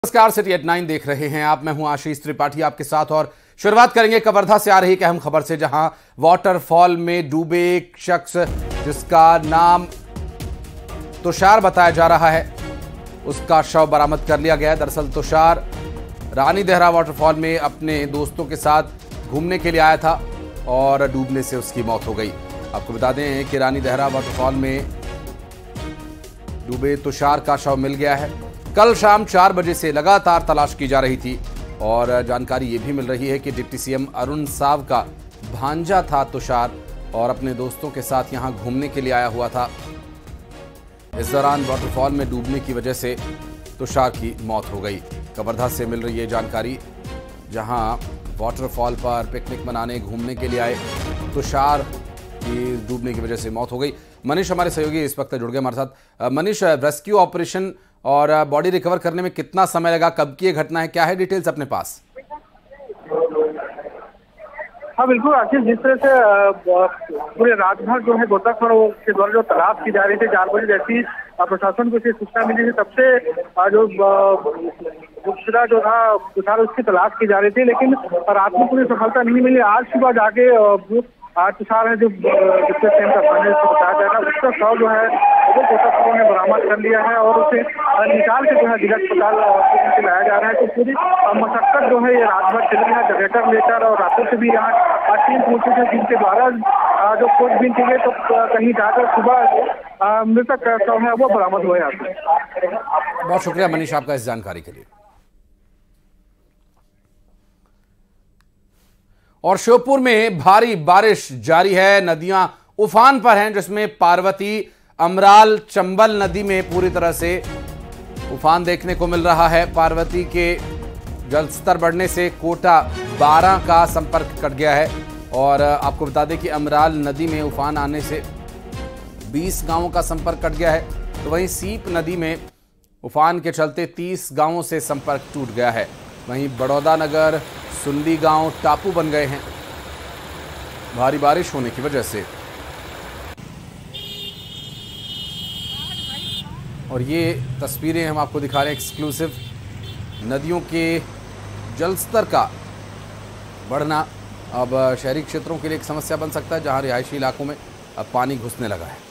नमस्कार, city eight 9 देख रहे हैं आप। मैं हूं आशीष त्रिपाठी आपके साथ और शुरुआत करेंगे कवर्धा से आ रही एक अहम खबर से, जहां वाटरफॉल में डूबे एक शख्स जिसका नाम तुषार बताया जा रहा है, उसका शव बरामद कर लिया गया है। दरअसल तुषार रानी देहरा वाटरफॉल में अपने दोस्तों के साथ घूमने के लिए आया था और डूबने से उसकी मौत हो गई। आपको बता दें कि रानी देहरा वाटरफॉल में डूबे तुषार का शव मिल गया है। कल शाम 4 बजे से लगातार तलाश की जा रही थी और जानकारी ये भी मिल रही है कि डिप्टी सीएम अरुण साव का भांजा था तुषार और अपने दोस्तों के साथ यहां घूमने के लिए आया हुआ था। इस दौरान वाटरफॉल में डूबने की वजह से तुषार की मौत हो गई। कवर्धा से मिल रही है जानकारी, जहां वाटरफॉल पर पिकनिक मनाने घूमने के लिए आए तुषार की डूबने की वजह से मौत हो गई। मनीष हमारे सहयोगी इस वक्त जुड़ गए हमारे साथ। मनीष, रेस्क्यू ऑपरेशन और बॉडी रिकवर करने में कितना समय लगा, कब की ये घटना है, क्या है डिटेल्स अपने पास? हाँ बिल्कुल आशीष, जिस तरह से पूरे रात भर जो है गोताखोरों के द्वारा जो तलाश की जा रही थी, 4 बजे जैसी प्रशासन को इसे सूचना मिली थी, तब से जो गुप्तरा जो था तुषार, उसकी तलाश की जा रही थी, लेकिन रात में पूरी सफलता नहीं मिली। आज सुबह जाके तुषार है जो डिप्टी सीएम का भांजा बताया जा रहा है, उसका शव जो है वो गोताखोरों ने बरामद कर लिया है और उसे निकाल के जो है जिला अस्पताल लाया जा रहा है। तो पूरी मशक्कत जो है ये रात भर चली है, जनरेटर लेकर, और रातों से भी यहाँ टीम पहुंची थी, जिनके द्वारा जो खोजबीन की गई, तो कहीं जाकर सुबह मृतक शव है वो बरामद हुए। बहुत शुक्रिया मनीष आपका इस जानकारी के लिए। और श्योपुर में भारी बारिश जारी है, नदियां उफान पर हैं, जिसमें पार्वती, अमराल, चंबल नदी में पूरी तरह से उफान देखने को मिल रहा है। पार्वती के जलस्तर बढ़ने से कोटा 12 का संपर्क कट गया है और आपको बता दें कि अमराल नदी में उफान आने से 20 गांवों का संपर्क कट गया है। तो वहीं सीप नदी में उफान के चलते 30 गांवों से संपर्क टूट गया है। वहीं बड़ौदा नगर, सुंदी गांव टापू बन गए हैं भारी बारिश होने की वजह से। और ये तस्वीरें हम आपको दिखा रहे हैं एक्सक्लूसिव, नदियों के जलस्तर का बढ़ना अब शहरी क्षेत्रों के लिए एक समस्या बन सकता है, जहां रिहायशी इलाकों में अब पानी घुसने लगा है।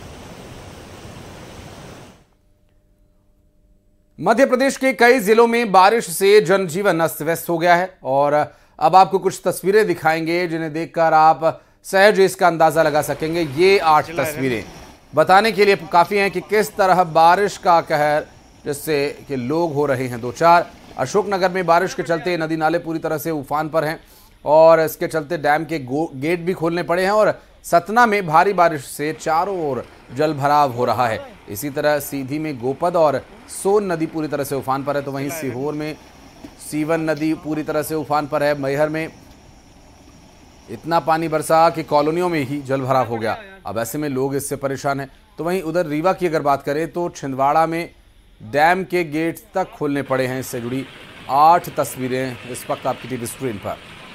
मध्य प्रदेश के कई जिलों में बारिश से जनजीवन अस्त व्यस्त हो गया है और अब आपको कुछ तस्वीरें दिखाएंगे जिन्हें देखकर आप सहज इसका अंदाजा लगा सकेंगे। ये 8 तस्वीरें बताने के लिए काफी हैं कि किस तरह बारिश का कहर, जिससे कि लोग हो रहे हैं 2-4। अशोकनगर में बारिश के चलते नदी नाले पूरी तरह से उफान पर हैं और इसके चलते डैम के गेट भी खोलने पड़े हैं और सतना में भारी बारिश से चारों ओर जल भराव हो रहा है। इसी तरह सीधी में गोपद और सोन नदी पूरी तरह से उफान पर है। तो वहीं सीहोर में सीवन नदी पूरी तरह से उफान पर है। मैहर में इतना पानी बरसा कि कॉलोनियों में ही जल भराव हो गया। अब ऐसे में लोग इससे परेशान हैं। तो वहीं उधर रीवा की अगर बात करें तो छिंदवाड़ा में डैम के गेट तक खोलने पड़े हैं। इससे जुड़ी 8 तस्वीरें इस वक्त आपकी टीवी स्क्रीन पर।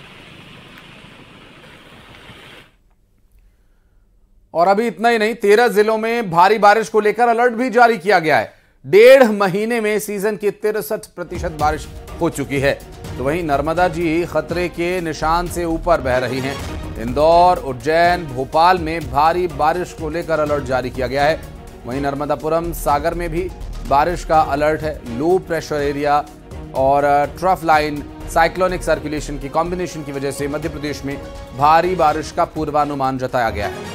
और अभी इतना ही नहीं, 13 जिलों में भारी बारिश को लेकर अलर्ट भी जारी किया गया है। 1.5 महीने में सीजन की 63% बारिश हो चुकी है। तो वहीं नर्मदा जी खतरे के निशान से ऊपर बह रही हैं। इंदौर, उज्जैन, भोपाल में भारी बारिश को लेकर अलर्ट जारी किया गया है। वहीं नर्मदापुरम, सागर में भी बारिश का अलर्ट है। लो प्रेशर एरिया और ट्रफ लाइन साइक्लोनिक सर्कुलेशन की कॉम्बिनेशन की वजह से मध्य प्रदेश में भारी बारिश का पूर्वानुमान जताया गया है।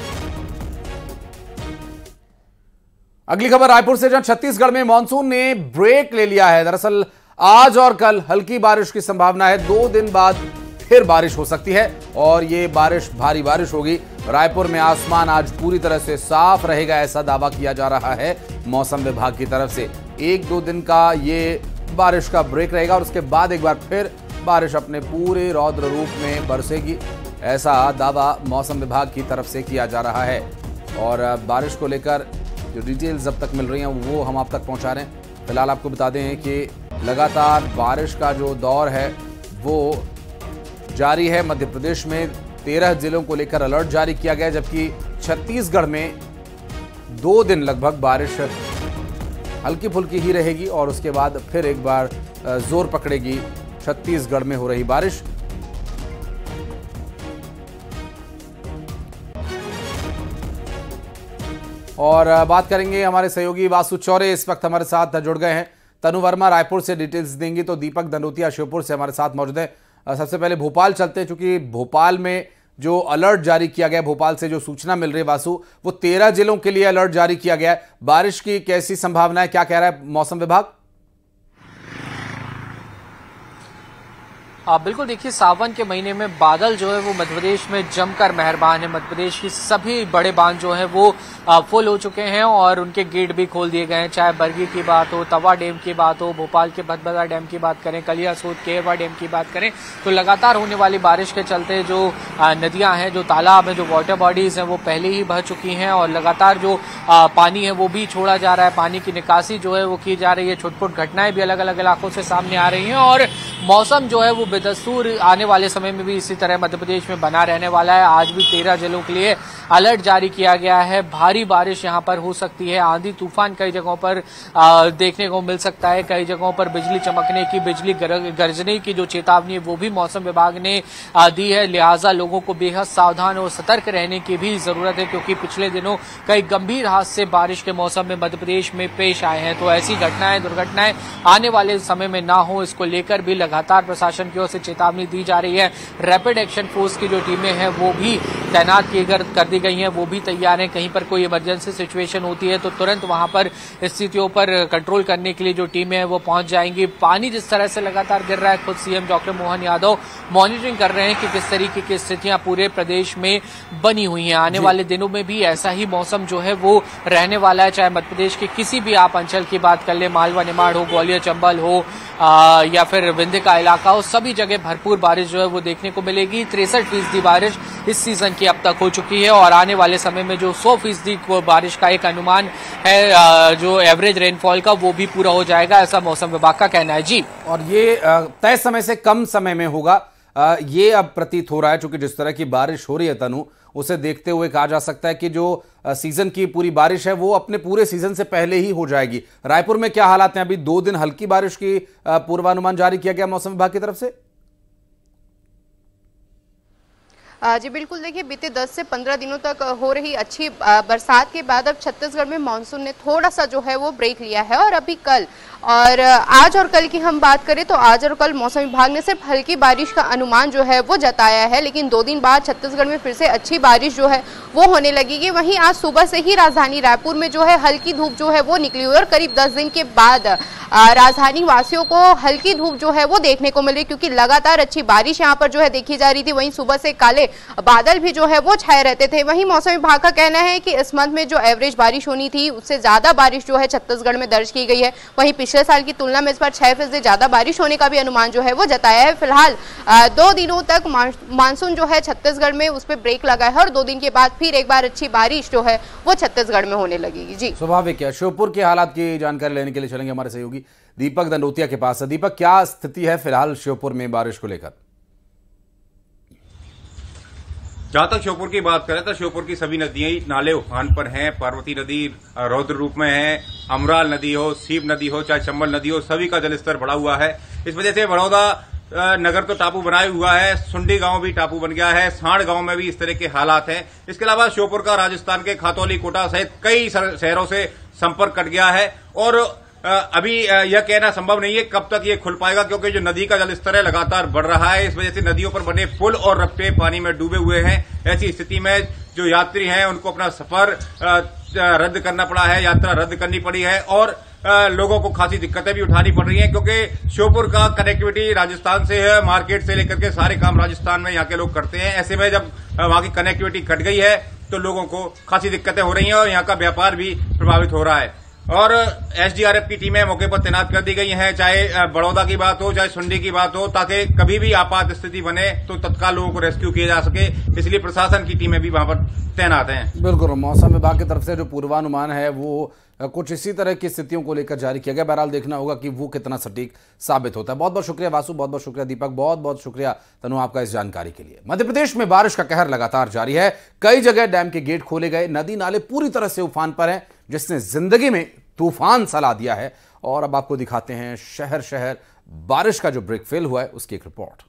अगली खबर रायपुर से, जहां छत्तीसगढ़ में मानसून ने ब्रेक ले लिया है। दरअसल आज और कल हल्की बारिश की संभावना है। 2 दिन बाद फिर बारिश हो सकती है और ये बारिश भारी बारिश होगी। रायपुर में आसमान आज पूरी तरह से साफ रहेगा, ऐसा दावा किया जा रहा है मौसम विभाग की तरफ से। 1-2 दिन का ये बारिश का ब्रेक रहेगा और उसके बाद एक बार फिर बारिश अपने पूरे रौद्र रूप में बरसेगी, ऐसा दावा मौसम विभाग की तरफ से किया जा रहा है। और बारिश को लेकर जो डिटेल्स अब तक मिल रही हैं वो हम आप तक पहुंचा रहे हैं। फिलहाल आपको बता दें कि लगातार बारिश का जो दौर है वो जारी है। मध्य प्रदेश में 13 जिलों को लेकर अलर्ट जारी किया गया, जबकि छत्तीसगढ़ में 2 दिन लगभग बारिश हल्की फुल्की ही रहेगी और उसके बाद फिर एक बार जोर पकड़ेगी छत्तीसगढ़ में हो रही बारिश। और बात करेंगे, हमारे सहयोगी वासु चौरे इस वक्त हमारे साथ जुड़ गए हैं। तनु वर्मा रायपुर से डिटेल्स देंगी, तो दीपक दंडोतिया श्योपुर से हमारे साथ मौजूद है। सबसे पहले भोपाल चलते हैं, क्योंकि भोपाल में जो अलर्ट जारी किया गया, भोपाल से जो सूचना मिल रही है वासु, वो 13 जिलों के लिए अलर्ट जारी किया गया है। बारिश की कैसी संभावना है, क्या कह रहा है मौसम विभाग? बिल्कुल, देखिए सावन के महीने में बादल जो है वो मध्य प्रदेश में जमकर मेहरबान है। मध्य प्रदेश की सभी बड़े बांध जो है वो फुल हो चुके हैं और उनके गेट भी खोल दिए गए हैं। चाहे बरगी की बात हो, तवा डैम की बात हो, भोपाल के भदभदा डैम की बात करें, कलियासोत केरवा डैम की बात करें, तो लगातार होने वाली बारिश के चलते जो नदियां हैं, जो तालाब हैं, जो वाटर बॉडीज हैं, वो पहले ही बह चुकी हैं और लगातार जो पानी है वो भी छोड़ा जा रहा है। पानी की निकासी जो है वो की जा रही है। छुटपुट घटनाएं भी अलग अलग इलाकों से सामने आ रही हैं और मौसम जो है वो बेदस्तूर आने वाले समय में भी इसी तरह मध्य प्रदेश में बना रहने वाला है। आज भी 13 जिलों के लिए अलर्ट जारी किया गया है। भारी बारिश यहां पर हो सकती है। आंधी तूफान कई जगहों पर देखने को मिल सकता है। कई जगहों पर बिजली चमकने की, बिजली गरजने की जो चेतावनी है वो भी मौसम विभाग ने दी है। लिहाजा लोगों को बेहद सावधान और सतर्क रहने की भी जरूरत है, क्योंकि पिछले दिनों कई गंभीर हादसे बारिश के मौसम में मध्य प्रदेश में पेश आए हैं। तो ऐसी घटनाएं, दुर्घटनाएं आने वाले समय में ना हो, इसको लेकर भी लगातार प्रशासन की ओर से चेतावनी दी जा रही है। रैपिड एक्शन फोर्स की जो टीमें हैं वो भी तैनात कर दी गई हैं, वो भी तैयार हैं। कहीं पर कोई इमरजेंसी सिचुएशन होती है तो तुरंत वहां पर स्थितियों पर कंट्रोल करने के लिए जो टीमें हैं वो पहुंच जाएंगी। पानी जिस तरह से लगातार गिर रहा है, खुद CM doctor Mohan Yadav monitoring कर रहे हैं कि किस तरीके की स्थितियां पूरे प्रदेश में बनी हुई हैं। आने वाले दिनों में भी ऐसा ही मौसम जो है वो रहने वाला है। चाहे मध्य प्रदेश के किसी भी आप अंचल की बात कर ले, मालवा निमाड़ हो, ग्वालियर चंबल हो या फिर विंध्य का इलाका हो, सभी जगह भरपूर बारिश जो है वो देखने को मिलेगी। 63% बारिश इस सीजन की अब तक हो चुकी है और आने वाले समय में जो 100% बारिश का एक अनुमान है, जो एवरेज रेनफॉल का, वो भी पूरा हो जाएगा, ऐसा मौसम विभाग का कहना है। जी, और ये तय समय से कम समय में होगा, ये अब प्रतीत हो रहा है। क्योंकि जिस तरह की बारिश हो रही है तनु, उसे देखते हुए कहा जा सकता है कि जो सीजन की पूरी बारिश है वो अपने पूरे सीजन से पहले ही हो जाएगी। रायपुर में क्या हालात हैं? अभी 2 दिन हल्की बारिश की पूर्वानुमान जारी किया गया मौसम विभाग की तरफ से। जी बिल्कुल, देखिए बीते 10 से 15 दिनों तक हो रही अच्छी बरसात के बाद अब छत्तीसगढ़ में मानसून ने थोड़ा सा जो है वो ब्रेक लिया है। और अभी कल और आज और कल की हम बात करें तो आज और कल मौसम विभाग ने सिर्फ हल्की बारिश का अनुमान जो है वो जताया है, लेकिन 2 दिन बाद छत्तीसगढ़ में फिर से अच्छी बारिश जो है वो होने लगेगी। वहीं आज सुबह से ही राजधानी रायपुर में जो है हल्की धूप जो है वो निकली हुई है और करीब 10 दिन के बाद राजधानी वासियों को हल्की धूप जो है वो देखने को मिल रही, क्योंकि लगातार अच्छी बारिश यहाँ पर जो है देखी जा रही थी। वहीं सुबह से काले बादल भी जो है वो छाए रहते थे। वहीं मौसम विभाग का कहना है कि इस मंथ में जो एवरेज बारिश होनी थी उससे ज्यादा बारिश जो है छत्तीसगढ़ में दर्ज की गई है। वहीं पिछले साल की तुलना में इस बार 6% ज्यादा बारिश होने का भी अनुमान जो है वो जताया है। फिलहाल 2 दिनों तक मानसून जो है छत्तीसगढ़ में उस पर ब्रेक लगा है और 2 दिन के बाद फिर एक बार अच्छी बारिश जो है वो छत्तीसगढ़ में होने लगेगी। जी, स्वाभाविक है। श्योपुर के हालात की जानकारी लेने के लिए चलेंगे हमारे सहयोगी दीपक दंडोतिया के पास। दीपक, क्या स्थिति है फिलहाल श्योपुर में बारिश को लेकर? जहां तक श्योपुर की बात करें तो श्योपुर की सभी नदियां नाले उफान पर हैं। पार्वती नदी रौद्र रूप में है, अमराल नदी हो, सीप नदी हो, चाहे चंबल नदी हो, सभी का जलस्तर बढ़ा हुआ है। इस वजह से बड़ौदा नगर तो टापू बनाए हुआ है, सुंडी गांव भी टापू बन गया है, सांड गांव में भी इस तरह के हालात हैं। इसके अलावा श्योपुर का राजस्थान के खातौली, कोटा सहित कई शहरों से संपर्क कट गया है और अभी यह कहना संभव नहीं है कब तक ये खुल पाएगा, क्योंकि जो नदी का जलस्तर है लगातार बढ़ रहा है। इस वजह से नदियों पर बने पुल और रफ्ते पानी में डूबे हुए हैं। ऐसी स्थिति में जो यात्री हैं उनको अपना सफर रद्द करना पड़ा है, यात्रा रद्द करनी पड़ी है और लोगों को खासी दिक्कतें भी उठानी पड़ रही हैं, क्योंकि श्योपुर का कनेक्टिविटी राजस्थान से है। मार्केट से लेकर के सारे काम राजस्थान में यहाँ के लोग करते हैं। ऐसे में जब वहां की कनेक्टिविटी कट गई है तो लोगों को खासी दिक्कतें हो रही हैं और यहाँ का व्यापार भी प्रभावित हो रहा है। और एसडीआरएफ की टीमें मौके पर तैनात कर दी गई हैं, चाहे बड़ौदा की बात हो, चाहे सुंडी की बात हो, ताकि कभी भी आपात स्थिति बने तो तत्काल लोगों को रेस्क्यू किया जा सके। इसलिए प्रशासन की टीमें भी वहां पर तैनात हैं। बिल्कुल, मौसम विभाग की तरफ से जो पूर्वानुमान है वो कुछ इसी तरह की स्थितियों को लेकर जारी किया गया। बहरहाल देखना होगा कि वो कितना सटीक साबित होता है। बहुत बहुत शुक्रिया वासु, बहुत बहुत शुक्रिया दीपक, बहुत बहुत शुक्रिया तनु आपका इस जानकारी के लिए। मध्य प्रदेश में बारिश का कहर लगातार जारी है। कई जगह डैम के गेट खोले गए, नदी नाले पूरी तरह से उफान पर हैं, जिसने जिंदगी में तूफान सा ला दिया है। और अब आपको दिखाते हैं शहर शहर बारिश का जो ब्रेक फेल हुआ है उसकी एक रिपोर्ट।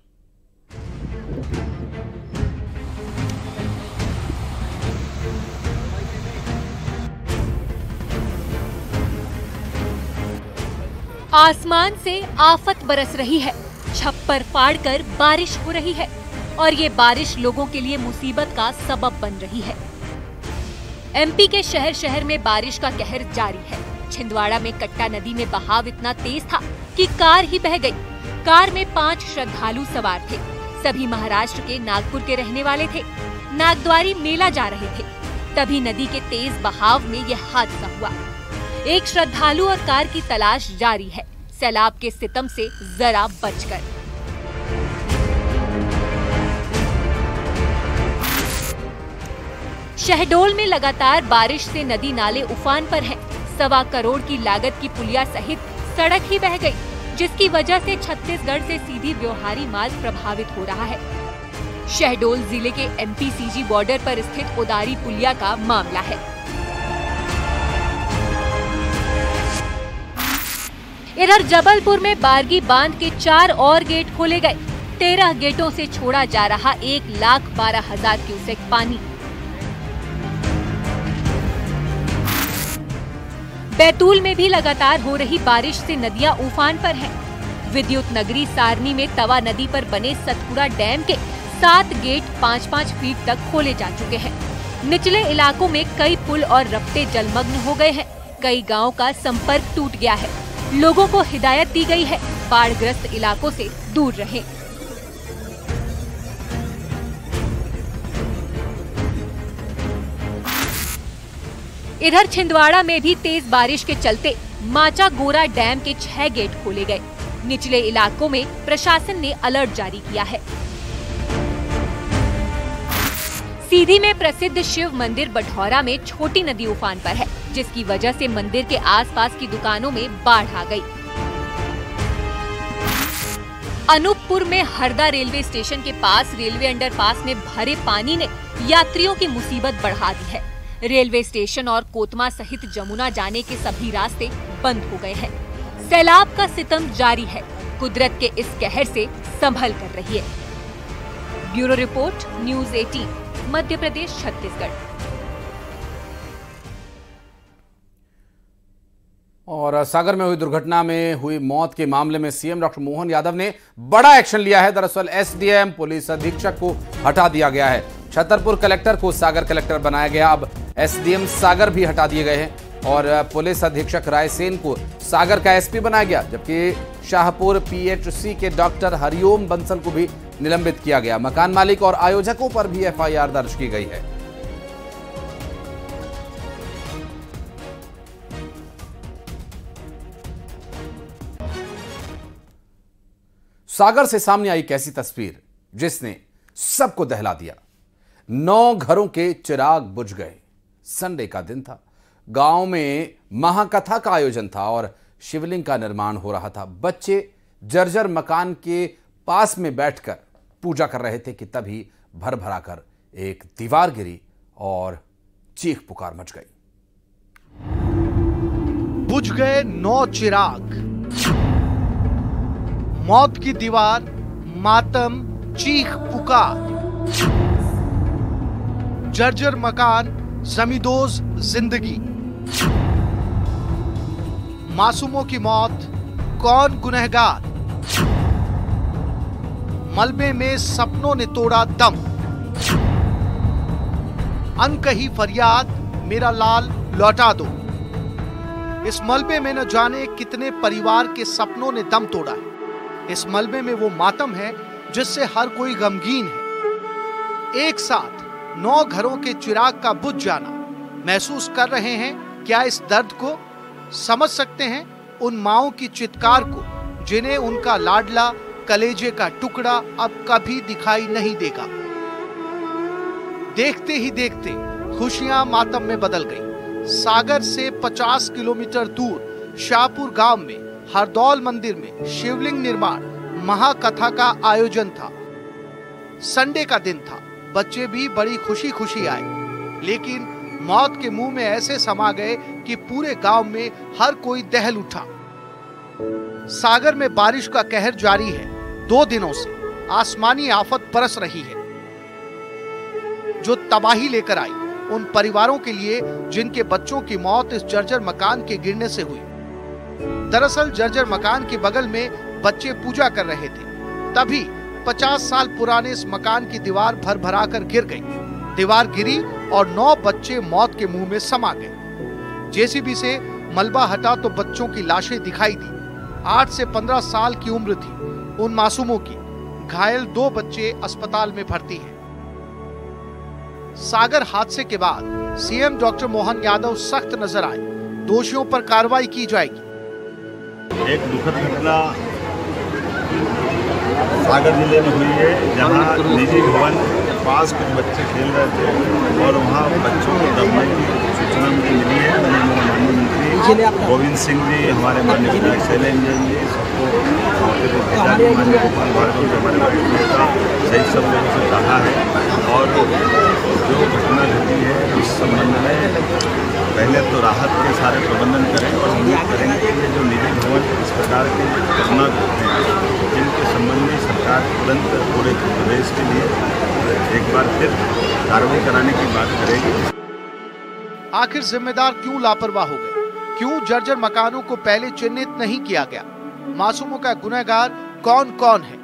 आसमान से आफत बरस रही है, छप्पर फाड़कर बारिश हो रही है और ये बारिश लोगों के लिए मुसीबत का सबब बन रही है। एमपी के शहर शहर में बारिश का कहर जारी है। छिंदवाड़ा में कट्टा नदी में बहाव इतना तेज था कि कार ही बह गई। कार में 5 श्रद्धालु सवार थे। सभी महाराष्ट्र के नागपुर के रहने वाले थे। नागद्वारी मेला जा रहे थे। तभी नदी के तेज बहाव में यह हादसा हुआ। एक श्रद्धालु और कार की तलाश जारी है, सैलाब के सितम से जरा बचकर। शहडोल में लगातार बारिश से नदी नाले उफान पर हैं। 1.25 करोड़ की लागत की पुलिया सहित सड़क ही बह गई, जिसकी वजह से छत्तीसगढ़ से सीधी व्यवहारी मार्ग प्रभावित हो रहा है। शहडोल जिले के एमपी-सीजी बॉर्डर पर स्थित उदारी पुलिया का मामला है। इधर जबलपुर में बारगी बांध के 4 और गेट खोले गए। 13 गेटों से छोड़ा जा रहा 1,12,000 क्यूसेक पानी। बैतूल में भी लगातार हो रही बारिश से नदियां उफान पर हैं। विद्युत नगरी सारनी में तवा नदी पर बने सतपुड़ा डैम के 7 गेट 5-5 फीट तक खोले जा चुके हैं। निचले इलाकों में कई पुल और रफ्ते जलमग्न हो गए हैं। कई गांवों का संपर्क टूट गया है। लोगों को हिदायत दी गई है, बाढ़ग्रस्त इलाकों से दूर रहें। इधर छिंदवाड़ा में भी तेज बारिश के चलते माचा गोरा डैम के 6 गेट खोले गए। निचले इलाकों में प्रशासन ने अलर्ट जारी किया है। सीधी में प्रसिद्ध शिव मंदिर बठौरा में छोटी नदी उफान पर है, जिसकी वजह से मंदिर के आसपास की दुकानों में बाढ़ आ गई। अनूपपुर में हरदा रेलवे स्टेशन के पास रेलवे अंडरपास में भरे पानी ने यात्रियों की मुसीबत बढ़ा दी है। रेलवे स्टेशन और कोतमा सहित जमुना जाने के सभी रास्ते बंद हो गए हैं। सैलाब का सितम जारी है। कुदरत के इस कहर से संभल कर रही है। Bureau report, news 18, Madhya Pradesh, Chhattisgarh. और सागर में हुई दुर्घटना में हुई मौत के मामले में सीएम डॉक्टर मोहन यादव ने बड़ा एक्शन लिया है। दरअसल एसडीएम पुलिस अधीक्षक को हटा दिया गया है। छतरपुर कलेक्टर को सागर कलेक्टर बनाया गया। अब एसडीएम सागर भी हटा दिए गए हैं और पुलिस अधीक्षक रायसेन को सागर का एसपी बनाया गया, जबकि शाहपुर पीएचसी के डॉक्टर हरिओम बंसल को भी निलंबित किया गया। मकान मालिक और आयोजकों पर भी एफआईआर दर्ज की गई है। सागर से सामने आई एक ऐसी तस्वीर जिसने सबको दहला दिया। 9 घरों के चिराग बुझ गए। संडे का दिन था। गांव में महाकथा का आयोजन था और शिवलिंग का निर्माण हो रहा था। बच्चे जर्जर मकान के पास में बैठकर पूजा कर रहे थे कि तभी भर भरा कर एक दीवार गिरी और चीख पुकार मच गई। बुझ गए 9 चिराग, मौत की दीवार, मातम, चीख पुकार, जर्जर मकान, जमींदोज जिंदगी, मासूमों की मौत, कौन गुनहगार? मलबे में सपनों ने तोड़ा दम, अनकही फरियाद, मेरा लाल लौटा दो। इस मलबे में न जाने कितने परिवार के सपनों ने दम तोड़ा है। इस मलबे में वो मातम है जिससे हर कोई गमगीन है। एक साथ 9 घरों के चिराग का बुझ जाना महसूस कर रहे हैं क्या इस दर्द को? समझ सकते हैं उन माओं की चित्कार को जिन्हें उनका लाडला कलेजे का टुकड़ा अब कभी दिखाई नहीं देगा। देखते ही देखते खुशियां मातम में बदल गई। सागर से 50 किलोमीटर दूर शाहपुर गांव में हरदौल मंदिर में शिवलिंग निर्माण महाकथा का आयोजन था। संडे का दिन था। बच्चे भी बड़ी खुशी खुशी आए, लेकिन मौत के मुंह में ऐसे समा गए कि पूरे गांव में हर कोई दहल उठा। सागर में बारिश का कहर जारी है। 2 दिनों से आसमानी आफत बरस रही है जो तबाही लेकर आई उन परिवारों के लिए जिनके बच्चों की मौत इस जर्जर मकान के गिरने से हुई। दरअसल जर्जर मकान के बगल में बच्चे पूजा कर रहे थे, तभी 50 साल पुराने इस मकान की दीवार भर कर गिर गई। दीवार गिरी और 9 बच्चे मौत के मुंह में समा गए। जेसीबी से मलबा हटा तो बच्चों की लाशें दिखाई दी। 8 से 15 साल की उम्र थी उन मासूमों की। घायल 2 बच्चे अस्पताल में भर्ती हैं। सागर हादसे के बाद सीएम डॉक्टर मोहन यादव सख्त नजर आए। दोषियों पर कार्रवाई की जाएगी। एक दुखद घटना सागर जिले में हुई है, जहां निजी भवन के पास कुछ बच्चे खेल रहे थे और वहां बच्चों को दबने की सूचना मुझे मिली है। मैंने माननीय मंत्री गोविंद सिंह जी, हमारे माननीय विधायक शैलेंद्र जी सबको मौके पर भेजा। माननीय गोपाल भार्गव जी हमारे वाइस नेता सहित सब लोगों से कहा है और जो घटना घटी है उस संबंध में पहले तो राहत के सारे प्रबंधन करें और उम्मीद करेंगे कि ये जो निजी भवन इस प्रकार के घटना होते हैं जिनके संबंध में सरकार तुरंत पूरे प्रदेश के लिए एक बार फिर कार्रवाई कराने की बात करेगी। आखिर जिम्मेदार क्यों लापरवाह हो गए? क्यों जर्जर मकानों को पहले चिन्हित नहीं किया गया? मासूमों का गुनहगार कौन कौन है?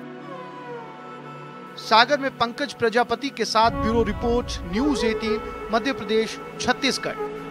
सागर में पंकज प्रजापति के साथ bureau report, news 18, Madhya Pradesh, Chhattisgarh.